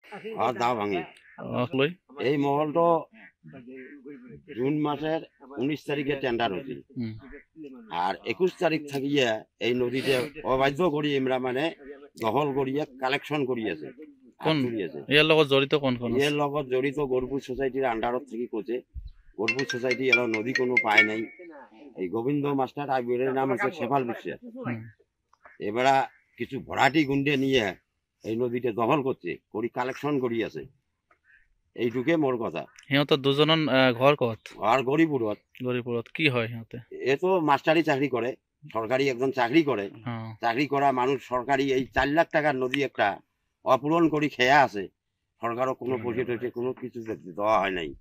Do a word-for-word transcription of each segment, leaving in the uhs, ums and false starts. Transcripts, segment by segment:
আর দাও ভাঙি লৈ এই মহলটো জুন মাসের উনিশ তারিখে টেন্ডার হয়েছিল আর একুশ তারিখ থাকিয়ে এই নদীতে অবাধ্য করি আমরা মানে দখল করিয়া কালেকশন করিয়াছে কোন ইয়ার লগত জড়িত কোন কোন এর লগত জড়িত গরপুর সোসাইটির আন্ডারত থেকে কোচে গরপুর সোসাইটি এর নদী কোনো পায় নাই এই গোবিন্দ মাস্টার আর বীরের নাম হচ্ছে শেফাল বিশ্বাস এবারা কিছু ভরাটি গুন্ডে নিয়ে এই নদীতে দখল করছে করি কালেকশন করিয়াছে এইটুকে মোর কথা সিহঁত দুজন ঘর কত আর গরিপুরত গরিপুরত কি হয় সিহঁতে এ তো মাস্টারি চাকরি করে সরকারি একজন চাকরি করে চাকরি করা মানুষ সরকারি এই চার লাখ টাকার নদী একটা অপূরণ করি খেয়া আছে সরকারও কোনো পয়সা টয়সা কোনো কিছু দেওয়া হয় নাই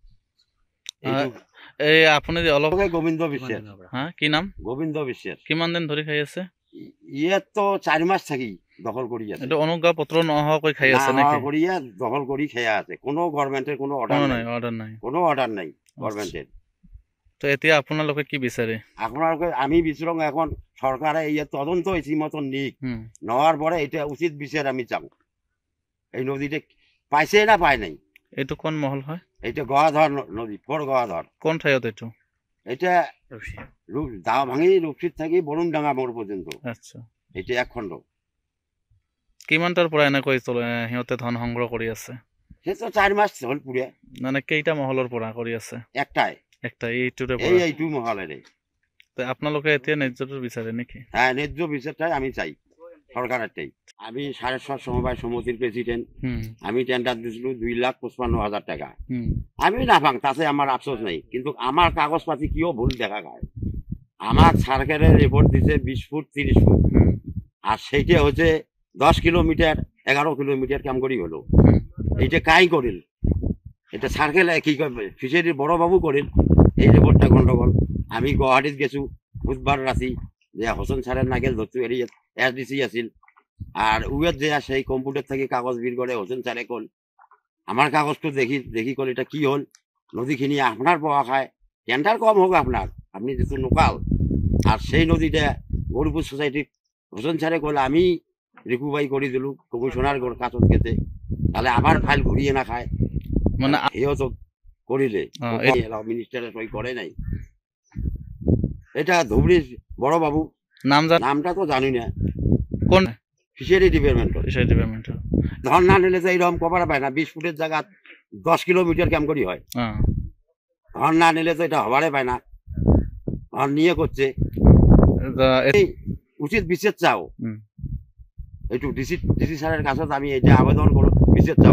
এই আপনি যে অলপ গোবিন্দ বিশ্বাস হ্যাঁ কি নাম গোবিন্দ বিশ্বাস কিমান দিন ধরে খাই আছে ইয়ে তো চার মাস থাকি দখল করি আছে এটা অনুজ্ঞা পত্র নহকৈ খাই আছে নাকি করিয়া দখল করি খেয়া আছে কোনো গভর্নমেন্টের কোনো অর্ডার নাই অর্ডার নাই কোনো অর্ডার নাই গভর্নমেন্টের তো এতিয়া আপোনালোকে কি বিচাৰে আপোনালোকে আমি বিচারং এখন সরকারে এই তদন্ত ইতিমতো নিক নেওয়ার পরে এটা উচিত বিচার আমি চাও এই নদীতে পাইছে না পায় নাই এইটো কোন মহল হয় এটা গয়াধর নদী ফোর গয়াধর কোন ঠাইত এইটো এটা দাও ভাঙি রূপসীত থাকি বরুণ ডাঙ্গা মোড় পর্যন্ত আচ্ছা এটা এক খণ্ড কিমানটাৰ পৰা এনেকৈ চলে সিহঁতে ধন সংগ্ৰহ কৰি আছে সে তো চার মাস হল পুরে মানে কেইটা মহলৰ পৰা কৰি আছে একটাই একটা এইটোৰে এই এইটো মহলেৰে তো আপোনালোকে এতিয়া ন্যায্যটো বিচাৰে নেকি হ্যাঁ ন্যায্য বিচারটাই আমি চাই সরকারেরটাই আমি সাড়ে সাত সমবায় সমিতির প্রেসিডেন্ট আমি টেন্ডার দিয়েছিল দুই লাখ পঁচপান্ন হাজার টাকা আমি না পাং তাতে আমার আফসোস নেই কিন্তু আমার কাগজপাতি কিও ভুল দেখা যায় আমার সরকারের রিপোর্ট দিছে বিশ ফুট তিরিশ ফুট আর সেইটা হচ্ছে দশ কিলোমিটার এগারো কিলোমিটার কাম করি হলো এইটা কাই করিল এটা সার্কেল কি ফিশারির বড় বাবু করিল এই রিপোর্টটা গন্ডগোল আমি গুয়াহাটিত গেছো বুধবার রাতি যে হোসেন স্যারের নাগেল ধরতে এরিয়া এস ডি সি আছিল আর উয়ের যে সেই কম্পিউটার থেকে কাগজ বের করে হোসেন স্যারে কল আমার কাগজটা দেখি দেখি কল এটা কি হল নদীখিনি আপনার পাওয়া খায় টেন্ডার কম হোক আপনার আপনি যেহেতু লোকাল আর সেই নদীটা গরিপুর সোসাইটির হোসেন স্যারে কল আমি রিকুবাই করে দিল কমিশনার কাছত গেছে তাহলে আবার ফাইল ঘুরিয়ে না খায় মানে এও তো করিলে মিনিস্টারের সই করে নাই এটা ধুবড়ির বড় বাবু নাম নামটা তো জানি না কোন ফিশারি ডিপার্টমেন্ট ফিশারি ডিপার্টমেন্ট ধর না নিলে তো এইরকম কভার পায় না বিশ ফুটের জায়গা দশ কিলোমিটার কাম করি হয় ধর না নিলে তো এটা হবারে পায় না ধর নিয়ে করছে উচিত বিচার চাও একটু ডিসি ডিসি স্যারের কাছে আমি এটা আবেদন করো বিচার চাও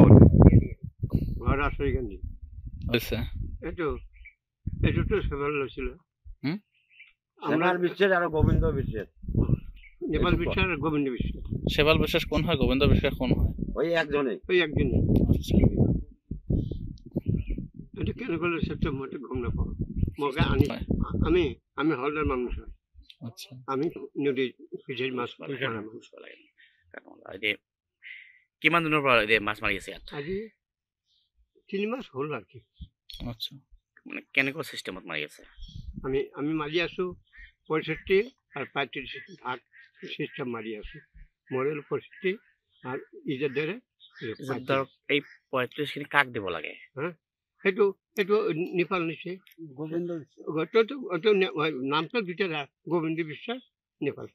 এইটো এইটো তো সেবাল লৈছিল আমার বিশ্বাস আর গোবিন্দ বিশ্বাস নেপাল বিশ্বাস আর গোবিন্দ বিশ্বাস সেবাল বিশ্বাস কোন হয় গোবিন্দ বিশ্বাস কোন হয় ওই একজনে ওই একজনই এটা কেন করলে সেটা মোটে গম না পাও মগে আনি আমি আমি হলদার মানুষ আচ্ছা আমি নদী ফিশারি মাছ মারা মানুষ লাগে কারণ এই কিমান দিনৰ পৰা এই মাছ মাৰি আছে আজি তিনি মাস হল আর কি আচ্ছা মানে কেনেকুৱা সিস্টেমত মাৰি আছে আমি আমি মারি আছো পঁয়ষট্টি আর পঁয়ত্রিশ ভাগ সিস্টেম মারি আছো মডেল পঁয়ষট্টি আর ইজের ধরে এই পঁয়ত্রিশ খিনি কাক দিব লাগে হ্যাঁ সেইটো সেইটো নেপাল নিছে গোবিন্দ নামটা দুটা গোবিন্দ বিশ্বাস নেপাল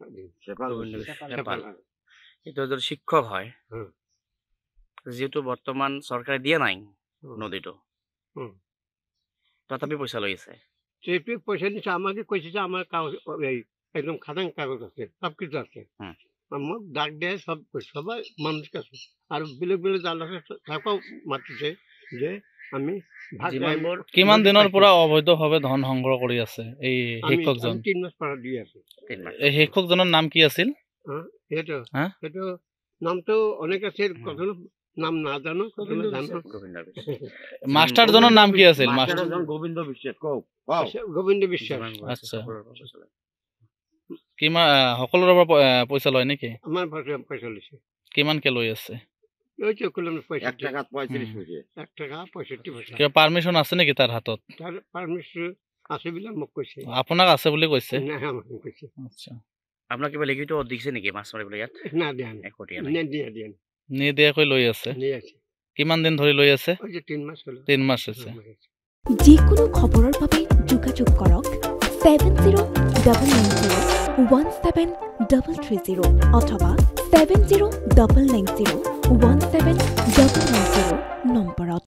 এটা যদি শিক্ষক হয় যেহেতু বর্তমান সরকারে দিয়ে নাই নদীটো তথাপি পয়সা লৈ আছে সেই পয়সা নিচ্ছে আমাকে কইছে যে আমার কাগজ একদম খাতাং কাগজ আছে সব কিছু আছে আমার ডাক দেয় সব সবাই মানুষ কাছে আর বেলেগ বেলেগ জাল আছে তাকেও মাতিছে যে আমি কিমান দিনৰ পৰা অবৈধভাৱে ধন সংগ্ৰহ কৰি আছে এই শিক্ষকজন তিন মাস পৰা দি আছে এই শিক্ষকজনৰ নাম কি আছিল সেইটো সেইটো নামটো অনেক আছে কত নাম না জানো মাস্টারজনৰ নাম কি আছিল মাস্টারজন গোবিন্দ বিশ্বাস কও গোবিন্দ বিশ্বাস আচ্ছা কিমান সকলোৰে পৰা পইচা লয় নেকি আমাৰ পইচা লৈছে কিমান কে লৈ আছে ওই যে কলম পয়সা এক টাকা পঁয়ত্রিশ পয়সা এক টাকা পঁয়ষট্টি পয়সা কি পারমিশন আছে নেকি তার হাতত তার পারমিশন আছে বলে মোক কইছে আপোনাক আছে বুলি কৈছে না আমাক কইছে আচ্ছা আপনার কিবা লিখিত দিছে নেকি মাছ মারিবলৈ ইয়াত না দেন একোটিয়া না দিয়া দিয়া নি দিয়া কই লৈ আছে নি আছে কিমান দিন ধৰি লৈ আছে? ওই যে তিন মাস হলো তিন মাস হৈছে। যিকোনো খবৰৰ বাবে যোগাযোগ কৰক seven zero' double nine zero' one seven double three zero' অথবা seven zero' double nine zero' one seven double nine zero' নম্বৰত।